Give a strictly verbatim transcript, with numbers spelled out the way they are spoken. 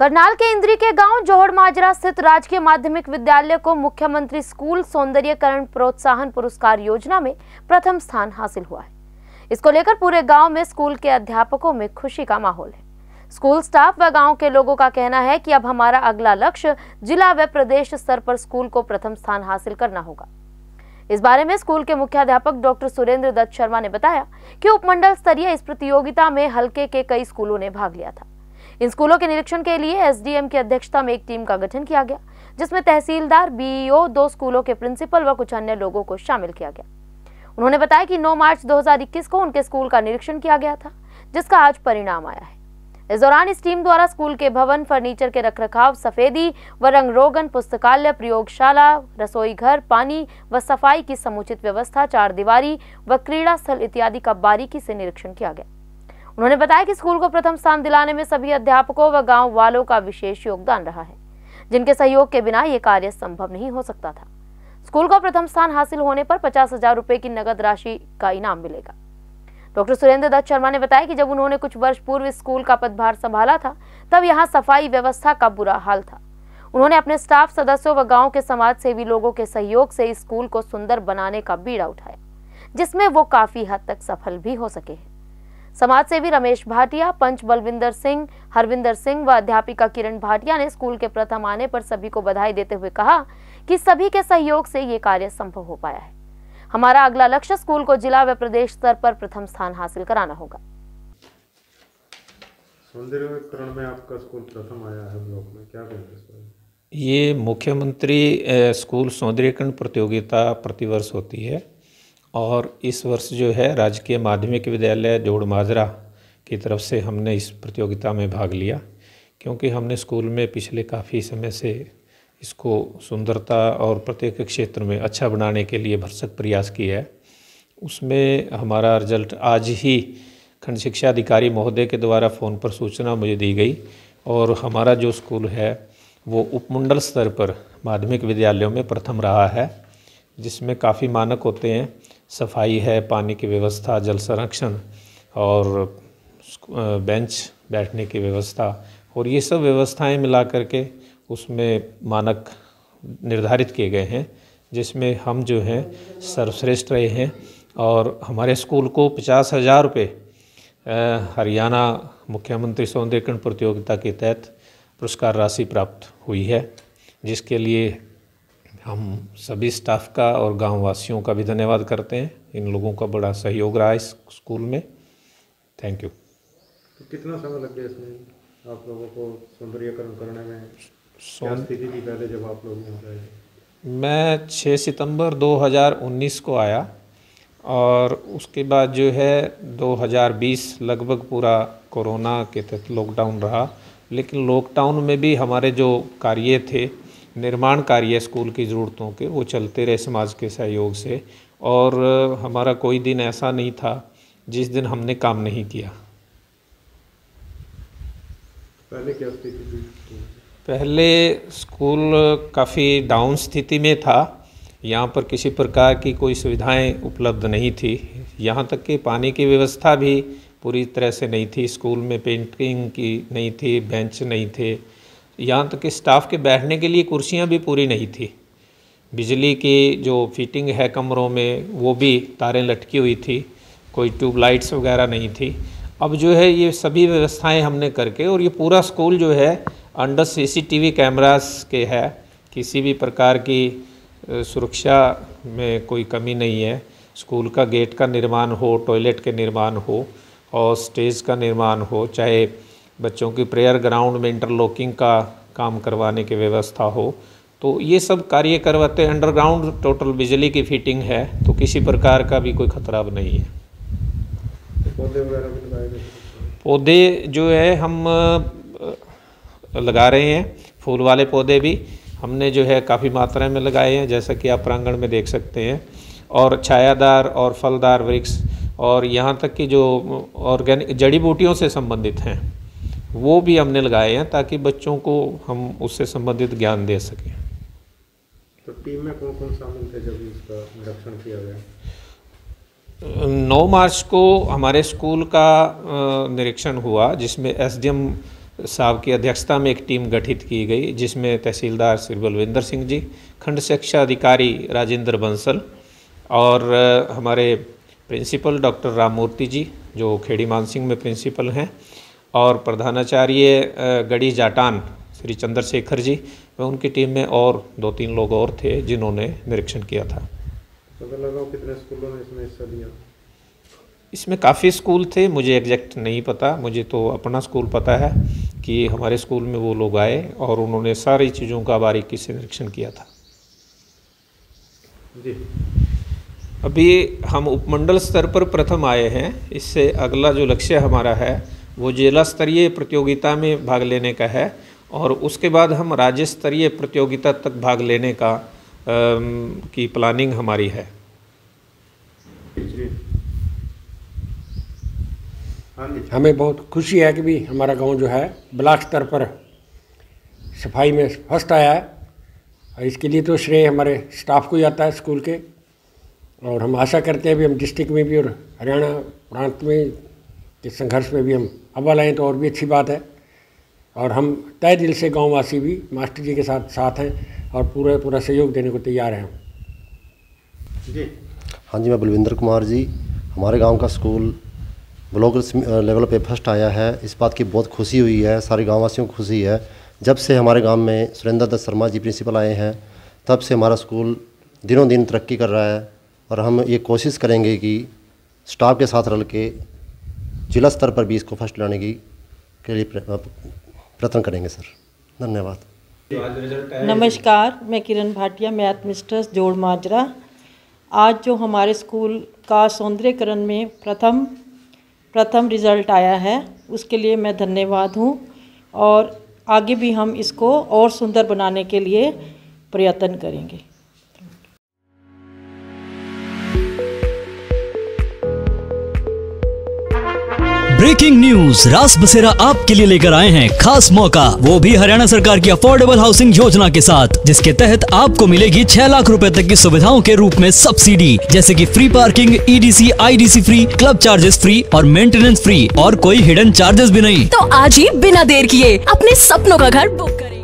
करनाल के इंद्री के गांव जोहड़ माजरा स्थित राजकीय माध्यमिक विद्यालय को मुख्यमंत्री स्कूल सौंदर्यीकरण प्रोत्साहन पुरस्कार योजना में प्रथम स्थान हासिल हुआ है। इसको लेकर पूरे गांव में स्कूल के अध्यापकों में खुशी का माहौल है। स्कूल स्टाफ व गांव के लोगों का कहना है कि अब हमारा अगला लक्ष्य जिला व प्रदेश स्तर पर स्कूल को प्रथम स्थान हासिल करना होगा। इस बारे में स्कूल के मुख्याध्यापक डॉक्टर सुरेंद्र दत्त शर्मा ने बताया कि उपमंडल स्तरीय इस प्रतियोगिता में हलके के कई स्कूलों ने भाग लिया था। इन स्कूलों के निरीक्षण के लिए एसडीएम की अध्यक्षता में एक टीम का गठन किया गया, जिसमें तहसीलदार, बीईओ, दो स्कूलों के प्रिंसिपल व कुछ अन्य लोगों को शामिल किया गया। उन्होंने बताया कि नौ मार्च दो हज़ार इक्कीस को उनके स्कूल का निरीक्षण किया गया था, जिसका आज परिणाम आया है। इस दौरान इस टीम द्वारा स्कूल के भवन, फर्नीचर के रखरखाव, सफेदी व रंग रोगन, पुस्तकालय, प्रयोगशाला, रसोई घर, पानी व सफाई की समुचित व्यवस्था, चार दीवारी व क्रीड़ा स्थल इत्यादि का बारीकी से निरीक्षण किया गया। उन्होंने बताया कि स्कूल को प्रथम स्थान दिलाने में सभी अध्यापकों व गांव वालों का विशेष योगदान रहा है, जिनके सहयोग के बिना ये कार्य संभव नहीं हो सकता था। स्कूल को प्रथम स्थान हासिल होने पर पचास हजार रुपए की नगद राशि का इनाम मिलेगा। डॉक्टर सुरेंद्र दत्त शर्मा ने बताया कि जब उन्होंने कुछ वर्ष पूर्व स्कूल का पदभार संभाला था, तब यहाँ सफाई व्यवस्था का बुरा हाल था। उन्होंने अपने स्टाफ सदस्यों व गांव के समाज सेवी लोगों के सहयोग से इस स्कूल को सुंदर बनाने का बीड़ा उठाया, जिसमें वो काफी हद तक सफल भी हो सके हैं। समाज सेवी रमेश भाटिया, पंच बलविंदर सिंह, हरविंदर सिंह व अध्यापिका किरण भाटिया ने स्कूल के प्रथम आने पर सभी को बधाई देते हुए कहा कि सभी के सहयोग से ये कार्य संभव हो पाया है। हमारा अगला लक्ष्य स्कूल को जिला व प्रदेश स्तर पर प्रथम स्थान हासिल कराना होगा। सौंदर्यीकरण में आपका स्कूल प्रथम आया है ब्लॉक में, क्या कहेंगे? ये मुख्यमंत्री स्कूल सौंदर्यीकरण प्रतियोगिता प्रतिवर्ष होती है और इस वर्ष जो है राजकीय माध्यमिक विद्यालय जोहड़ माजरा की तरफ से हमने इस प्रतियोगिता में भाग लिया, क्योंकि हमने स्कूल में पिछले काफ़ी समय से इसको सुंदरता और प्रत्येक क्षेत्र में अच्छा बनाने के लिए भरसक प्रयास किया है। उसमें हमारा रिजल्ट आज ही खंड शिक्षा अधिकारी महोदय के द्वारा फ़ोन पर सूचना मुझे दी गई और हमारा जो स्कूल है वो उपमंडल स्तर पर माध्यमिक विद्यालयों में प्रथम रहा है, जिसमें काफ़ी मानक होते हैं। सफाई है, पानी की व्यवस्था, जल संरक्षण और बेंच बैठने की व्यवस्था, और ये सब व्यवस्थाएं मिला करके उसमें मानक निर्धारित किए गए हैं, जिसमें हम जो हैं सर्वश्रेष्ठ रहे हैं और हमारे स्कूल को पचास हज़ार रुपये हरियाणा मुख्यमंत्री सौंदर्यीकरण प्रतियोगिता के तहत पुरस्कार राशि प्राप्त हुई है, जिसके लिए हम सभी स्टाफ का और गाँव वासियों का भी धन्यवाद करते हैं। इन लोगों का बड़ा सहयोग रहा इस स्कूल में। Thank you. तो कितना समय लग गया इसमें आप लोगों को सौंदर्यीकरण करने में? क्या स्थिति थी पहले जब आप लोग यहाँ आए? मैं छह सितंबर दो हज़ार उन्नीस को आया और उसके बाद जो है दो हज़ार बीस लगभग पूरा कोरोना के तहत लॉकडाउन रहा, लेकिन लॉकडाउन में भी हमारे जो कार्य थे, निर्माण कार्य स्कूल की ज़रूरतों के, वो चलते रहे समाज के सहयोग से, और हमारा कोई दिन ऐसा नहीं था जिस दिन हमने काम नहीं किया। पहले क्या स्थिति थी? पहले स्कूल काफ़ी डाउन स्थिति में था। यहाँ पर किसी प्रकार की कोई सुविधाएं उपलब्ध नहीं थी, यहाँ तक कि पानी की व्यवस्था भी पूरी तरह से नहीं थी। स्कूल में पेंटिंग की नहीं थी, बेंच नहीं थे, यहाँ तक कि स्टाफ के बैठने के लिए कुर्सियाँ भी पूरी नहीं थी। बिजली की जो फिटिंग है कमरों में वो भी तारें लटकी हुई थी, कोई ट्यूबलाइट्स वगैरह नहीं थी। अब जो है ये सभी व्यवस्थाएं हमने करके, और ये पूरा स्कूल जो है अंडर सीसीटीवी कैमरास के है, किसी भी प्रकार की सुरक्षा में कोई कमी नहीं है। स्कूल का गेट का निर्माण हो, टॉयलेट के निर्माण हो और स्टेज का निर्माण हो, चाहे बच्चों की प्रेयर ग्राउंड में इंटरलॉकिंग का काम करवाने की व्यवस्था हो, तो ये सब कार्य करवाते हैं। अंडरग्राउंड टोटल बिजली की फिटिंग है, तो किसी प्रकार का भी कोई खतरा अब नहीं है। पौधे वगैरह भी लगाए गए? पौधे जो है हम लगा रहे हैं, फूल वाले पौधे भी हमने जो है काफ़ी मात्रा में लगाए हैं, जैसा कि आप प्रांगण में देख सकते हैं, और छायादार और फलदार वृक्ष, और यहाँ तक कि जो ऑर्गेनिक जड़ी बूटियों से संबंधित हैं वो भी हमने लगाए हैं, ताकि बच्चों को हम उससे संबंधित ज्ञान दे सकें। तो टीम में कौन कौन शामिल थे जब इसका निरीक्षण किया गया? नौ मार्च को हमारे स्कूल का निरीक्षण हुआ, जिसमें एसडीएम साहब की अध्यक्षता में एक टीम गठित की गई, जिसमें तहसीलदार श्री बलविंदर सिंह जी, खंड शिक्षा अधिकारी राजेंद्र बंसल और हमारे प्रिंसिपल डॉक्टर राममूर्ति जी जो खेड़ी मानसिंह में प्रिंसिपल हैं, और प्रधानाचार्य गढ़ी जाटान श्री चंद्रशेखर जी व उनकी टीम में और दो तीन लोग और थे जिन्होंने निरीक्षण किया था। कितने स्कूलों ने इसमें हिस्सा लिया? इसमें काफ़ी स्कूल थे, मुझे एग्जैक्ट नहीं पता, मुझे तो अपना स्कूल पता है कि हमारे स्कूल में वो लोग आए और उन्होंने सारी चीज़ों का बारीकी से निरीक्षण किया था। जी। अभी हम उपमंडल स्तर पर प्रथम आए हैं। इससे अगला जो लक्ष्य हमारा है वो जिला स्तरीय प्रतियोगिता में भाग लेने का है और उसके बाद हम राज्य स्तरीय प्रतियोगिता तक भाग लेने का आ, की प्लानिंग हमारी है। हमें बहुत खुशी है कि भी हमारा गांव जो है ब्लॉक स्तर पर सफाई में फर्स्ट आया है और इसके लिए तो श्रेय हमारे स्टाफ को ही आता है स्कूल के, और हम आशा करते हैं भी हम डिस्ट्रिक्ट में भी और हरियाणा प्रांत में के संघर्ष में भी हम अव्वल आएँ तो और भी अच्छी बात है। और हम तय दिल से गांववासी भी मास्टर जी के साथ साथ हैं और पूरा पूरा सहयोग देने को तैयार हैं। जी हाँ जी, मैं बलविंदर कुमार जी, हमारे गांव का स्कूल ब्लॉक लेवल पे फर्स्ट आया है। इस बात की बहुत खुशी हुई है, सारे गाँववासियों को खुशी है। जब से हमारे गांव में सुरेंद्र दत्त शर्मा जी प्रिंसिपल आए हैं तब से हमारा स्कूल दिनों दिन तरक्की कर रहा है और हम ये कोशिश करेंगे कि स्टाफ के साथ रल के जिला स्तर पर भी इसको फर्स्ट लाने की के लिए प्रयत्न करेंगे सर। धन्यवाद। नमस्कार, मैं किरण भाटिया, मैथ मिस्ट्रेस जोड़ माजरा। आज जो हमारे स्कूल का सौंदर्यकरण में प्रथम प्रथम रिजल्ट आया है उसके लिए मैं धन्यवाद हूँ और आगे भी हम इसको और सुंदर बनाने के लिए प्रयत्न करेंगे। ब्रेकिंग न्यूज, रास बसेरा आपके लिए लेकर आए हैं खास मौका, वो भी हरियाणा सरकार की अफोर्डेबल हाउसिंग योजना के साथ, जिसके तहत आपको मिलेगी छह लाख रुपए तक की सुविधाओं के रूप में सब्सिडी, जैसे कि free parking, EDC, IDC free, club charges free और मेंटेनेंस फ्री और कोई हिडन चार्जेस भी नहीं। तो आज ही बिना देर किए अपने सपनों का घर बुक करें।